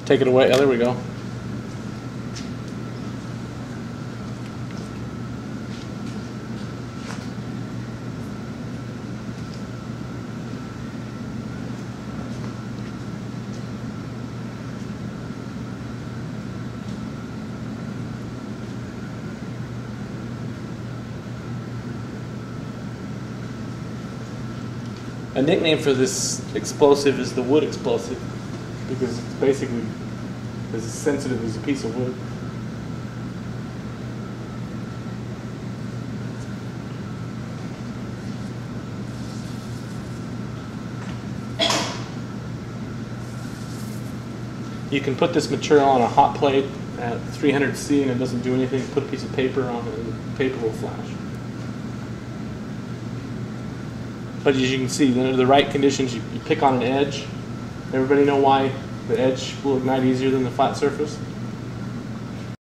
Take it away. Oh, there we go. A nickname for this explosive is the wood explosive, because it's basically as sensitive as a piece of wood. You can put this material on a hot plate at 300 C and it doesn't do anything. Put a piece of paper on it and the paper will flash. But as you can see, under the right conditions, you pick on an edge. Everybody know why the edge will ignite easier than the flat surface?